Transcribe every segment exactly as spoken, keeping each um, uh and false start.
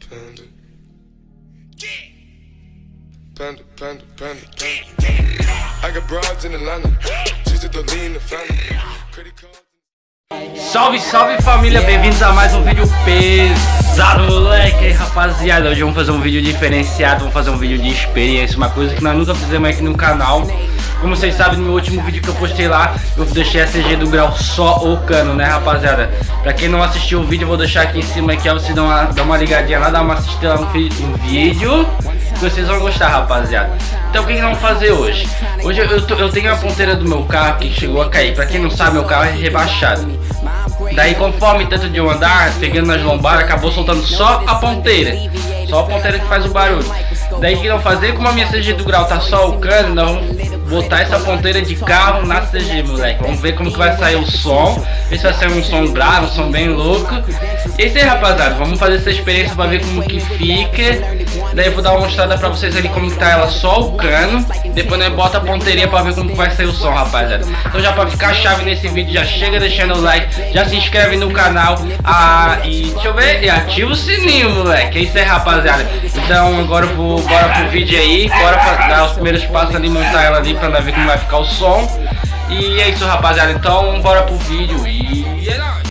Panda. Panda, panda, panda, panda. I got broads in Atlanta. She's a lean the family. Credit cards. Salve, salve família, bem-vindos a mais um vídeo pesado, moleque. Rapaziada, hoje vamos fazer um vídeo diferenciado, vamos fazer um vídeo de experiência, uma coisa que nós nunca fizemos aqui no canal. Como vocês sabem, no meu último vídeo que eu postei lá, eu deixei a C G do grau só o cano, né, rapaziada? Pra quem não assistiu o vídeo, eu vou deixar aqui em cima aqui, ó, vocês dão uma, dá uma ligadinha lá, dá uma assistida lá no, no vídeo, que vocês vão gostar, rapaziada. Então o que, que nós vamos fazer hoje? Hoje eu, eu, tô, eu tenho a ponteira do meu carro que chegou a cair. Pra quem não sabe, meu carro é rebaixado. Daí, conforme tanto de eu andar, pegando nas lombadas, acabou soltando só a ponteira. Só a ponteira que faz o barulho. Daí, o que nós vamos fazer? Como a minha C G do grau tá só o cano, nós vamos botar essa ponteira de carro na C G, moleque. Vamos ver como que vai sair o som. Ver se vai sair um som bravo, um som bem louco. E é isso aí, rapaziada. Vamos fazer essa experiência pra ver como que fica. Daí eu vou dar uma mostrada pra vocês ali como que tá ela só o cano. Depois nós bota a ponteirinha pra ver como que vai sair o som, rapaziada. Então já pra ficar chave nesse vídeo, já chega deixando o like, já se inscreve no canal. Ah, e deixa eu ver, e ativa o sininho, moleque. É isso aí, rapaziada. Então agora eu vou, bora pro vídeo aí. Bora dar os primeiros passos ali, montar ela ali pra nós ver como vai ficar o som. E é isso, rapaziada. Então bora pro vídeo e é nóis.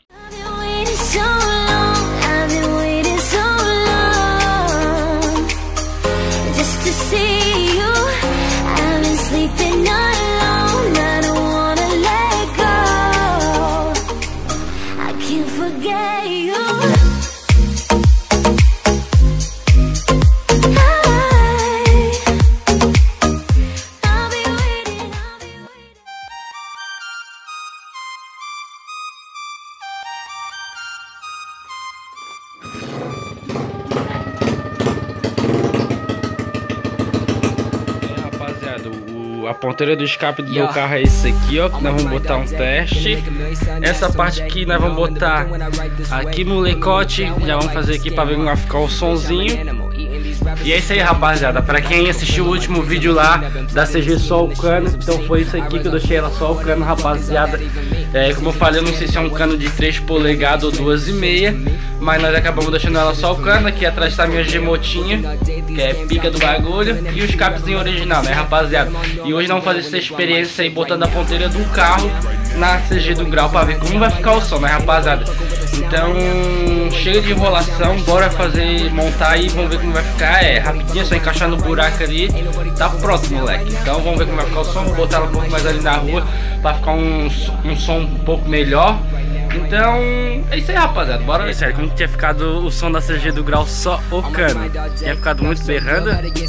A ponteira do escape do meu carro é esse aqui, ó, que nós vamos botar um teste. Essa parte aqui nós vamos botar aqui no lecote, já vamos fazer aqui para ver como vai ficar o sonzinho. E é isso aí, rapaziada. Para quem assistiu o último vídeo lá da C G só o cano, então foi isso aqui que eu deixei ela só o cano, rapaziada. É, como eu falei, eu não sei se é um cano de três polegadas ou duas e meia, mas nós acabamos deixando ela só o cano. Aqui atrás está a minha Gemotinha, que é pica do bagulho, e os capzinhos original, né, rapaziada? E hoje nós vamos fazer essa experiência aí, botando a ponteira do carro na C G do grau para ver como vai ficar o som, né, rapaziada? Então, chega de enrolação, bora fazer, montar aí, vamos ver como vai ficar. É rapidinho, só encaixar no buraco ali, tá pronto, moleque. Então vamos ver como vai ficar o som, vou botar ela um pouco mais ali na rua para ficar um, um som um pouco melhor. Então, é isso aí, rapaziada, bora ver. Sério, como que tinha ficado o som da C G do grau só o cano? Tinha ficado muito berrando.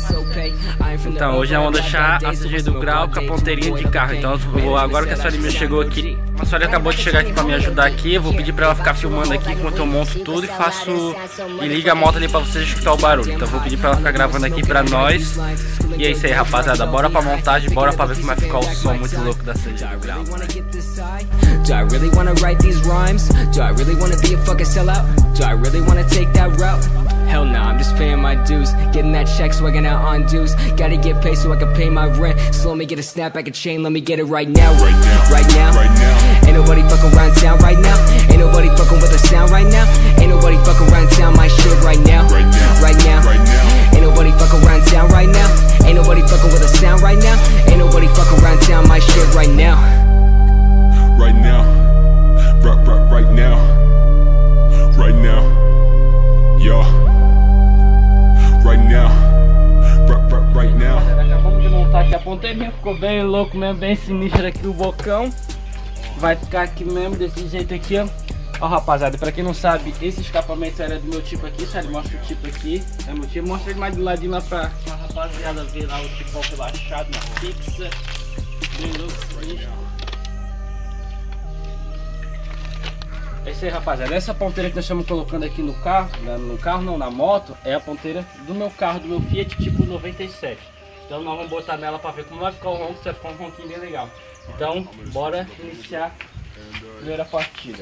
Então, hoje nós vamos deixar a C G do grau com a ponteirinha de carro. Então, eu vou, agora que a Sorinha chegou aqui, a Sorinha acabou de chegar aqui pra me ajudar aqui. Eu vou pedir pra ela ficar filmando aqui enquanto eu monto tudo e faço e liga a moto ali pra vocês escutar o barulho. Então, eu vou pedir pra ela ficar gravando aqui pra nós. E é isso aí, rapaziada, bora pra montagem, bora pra ver como vai ficar o som muito louco da C G do grau. Do I really wanna write these rhymes? Do I really wanna be a fucking sellout? Do I really wanna take that route? Hell nah, I'm just paying my dues. Getting that check, swagging out on dues. Gotta get paid so I can pay my rent. Slow me, get a snapback, a chain, let me get it right now. Right now, right now, right now. Ain't nobody fucking around town right now. Ain't nobody fucking with a sound right now. Ain't nobody fucking around town my shit right now. Right now, right now, right now. Ain't nobody fucking around town right now. Ain't nobody fucking with a sound right now. Ain't nobody fucking around town my shit right now. Right now, right, right, right now, right now, yo, right now, right, right, right now. Acabamos de montar aqui a ponteirinha, ficou bem louco mesmo, bem sinistro aqui o bocão. Vai ficar aqui mesmo, desse jeito aqui, ó. Ó, rapaziada, pra quem não sabe, esse escapamento era do meu tipo aqui, sabe? Mostra o tipo aqui, é meu tipo. Mostra ele mais do ladinho lá pra, pra rapaziada ver lá o tipo relaxado na fixa. Bem louco, sinistro. É isso aí, rapaziada. Essa ponteira que nós estamos colocando aqui no carro, no carro não, na moto, é a ponteira do meu carro, do meu Fiat tipo noventa e sete. Então nós vamos botar nela para ver como vai ficar o ronco, se vai ficar um ronquinho bem legal. Então, bora iniciar a primeira partida.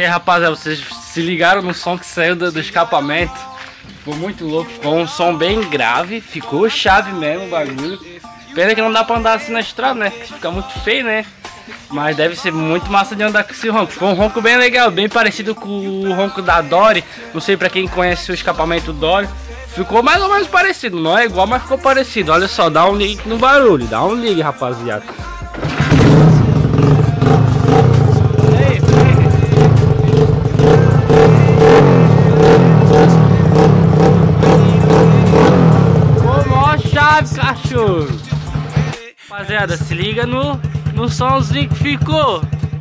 aí, rapaziada, vocês se ligaram no som que saiu do, do escapamento? Ficou muito louco, ficou um som bem grave, ficou chave mesmo o bagulho. Pena que não dá pra andar assim na estrada, né? Porque fica muito feio, né? Mas deve ser muito massa de andar com esse ronco. Ficou um ronco bem legal, bem parecido com o ronco da Dory. Não sei pra quem conhece o escapamento Dory. Ficou mais ou menos parecido, não é igual, mas ficou parecido. Olha só, dá um ligue no barulho, dá um ligue, rapaziada. Cachorro, rapaziada, se liga no, no somzinho que ficou.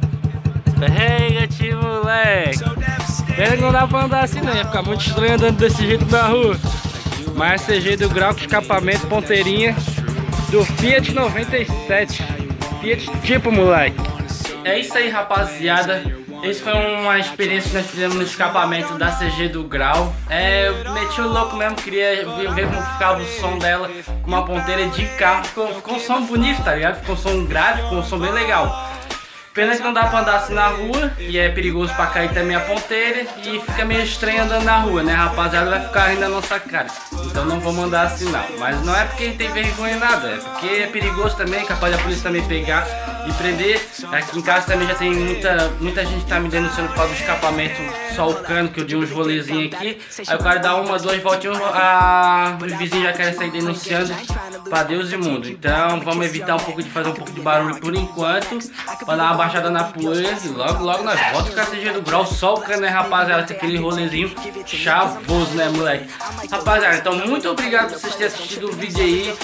Pega-te, moleque. Pena que não dá pra andar assim, não. Ia ficar muito estranho andando desse jeito na rua. Mas C G do grau com escapamento, ponteirinha do Fiat noventa e sete. Fiat tipo, moleque. É isso aí, rapaziada. Esse foi uma experiência que nós fizemos no escapamento da C G do grau. É, eu meti o louco mesmo, queria ver como ficava o som dela com uma ponteira de carro. Ficou, ficou um som bonito, tá ligado? Ficou um som grave, ficou um som bem legal. Pena que não dá pra andar assim na rua, e é perigoso pra cair também a ponteira, e fica meio estranho andando na rua, né, rapaziada? Vai ficar rindo na nossa cara. Então não vamos andar assim não. Mas não é porque a gente tem vergonha nada, é porque é perigoso também, capaz da polícia também pegar e prender. Aqui em casa também já tem muita, muita gente que tá me denunciando por causa do escapamento, só o cano, que eu dei uns rolezinhos aqui. Aí o cara dá uma, duas voltinhas, a... os vizinhos já querem sair denunciando pra Deus e mundo. Então vamos evitar um pouco de fazer um pouco de barulho por enquanto, pra dar uma baixada na poeira, e logo logo nós voltamos com a C G do grau, só o cano, né, rapaziada, com aquele rolezinho chavoso, né, moleque. Rapaziada, então muito obrigado por vocês terem assistido o vídeo aí.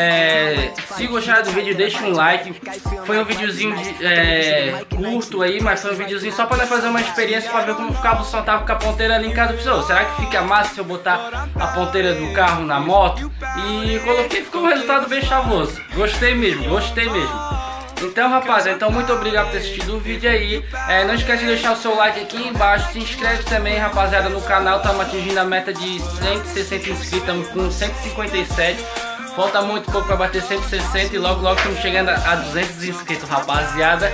É, se gostaram do vídeo, deixa um like. Foi um videozinho de, é, curto aí, mas foi um videozinho só pra nós fazer uma experiência, pra ver como ficava o som, tava com a ponteira ali em casa. Pessoal, será que fica massa se eu botar a ponteira do carro na moto? E coloquei, ficou um resultado bem chavoso. Gostei mesmo, gostei mesmo. Então, rapaziada, então muito obrigado por ter assistido o vídeo aí. É, não esquece de deixar o seu like aqui embaixo. Se inscreve também, rapaziada, no canal. Estamos atingindo a meta de cento e sessenta inscritos. Estamos com cento e cinquenta e sete. Falta muito pouco para bater cento e sessenta. E logo, logo estamos chegando a duzentos inscritos, rapaziada.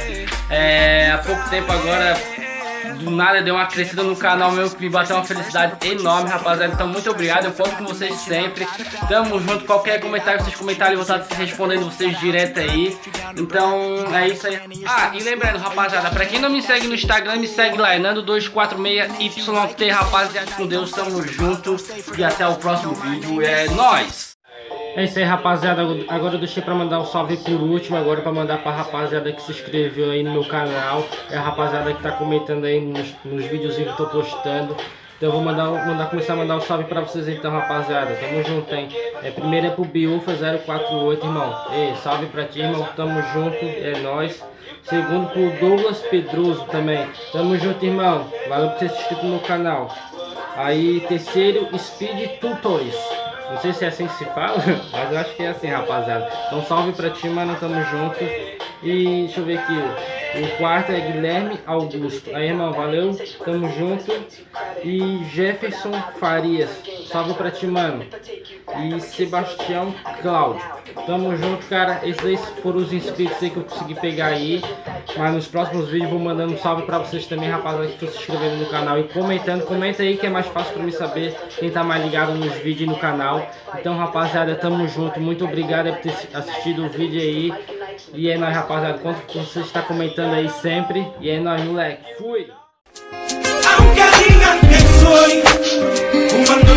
É, há pouco tempo agora, do nada, deu uma crescida no canal meu, que me bateu uma felicidade enorme, rapaziada. Então muito obrigado, eu conto com vocês sempre. Tamo junto, qualquer comentário que vocês comentarem, eu vou estar respondendo vocês direto aí. Então é isso aí. Ah, e lembrando, rapaziada, pra quem não me segue no Instagram, me segue lá, Nando dois quatro seis Y T, rapaziada. Com Deus, tamo junto e até o próximo vídeo. É nóis! É isso aí, rapaziada. Agora eu deixei pra mandar um salve por último. Agora pra mandar pra rapaziada que se inscreveu aí no meu canal. É a rapaziada que tá comentando aí nos, nos videozinhos que eu tô postando. Então eu vou mandar, mandar, começar a mandar um salve pra vocês então, rapaziada. Tamo junto, hein. É, primeiro é pro Biufa zero quatro oito, irmão. Ei, salve pra ti, irmão. Tamo junto, é nóis. Segundo pro Douglas Pedroso também. Tamo junto, irmão. Valeu por ter se inscrito no canal. Aí, terceiro, Speed Tutores. Não sei se é assim que se fala, mas eu acho que é assim, rapaziada. Então salve pra ti, mano, tamo junto. E deixa eu ver aqui, o quarto é Guilherme Augusto. Aí, irmão, valeu, tamo junto. E Jefferson Farias, salve pra ti, mano. E Sebastião Cláudio, tamo junto, cara. Esses aí foram os inscritos aí que eu consegui pegar aí. Mas nos próximos vídeos vou mandando um salve pra vocês também, rapaziada, que estão se inscrevendo no canal e comentando. Comenta aí que é mais fácil pra mim saber quem tá mais ligado nos vídeos e no canal. Então, rapaziada, tamo junto. Muito obrigado por ter assistido o vídeo aí. E é nóis, rapaziada. Quanto você está comentando aí sempre. E é nóis, moleque. Fui!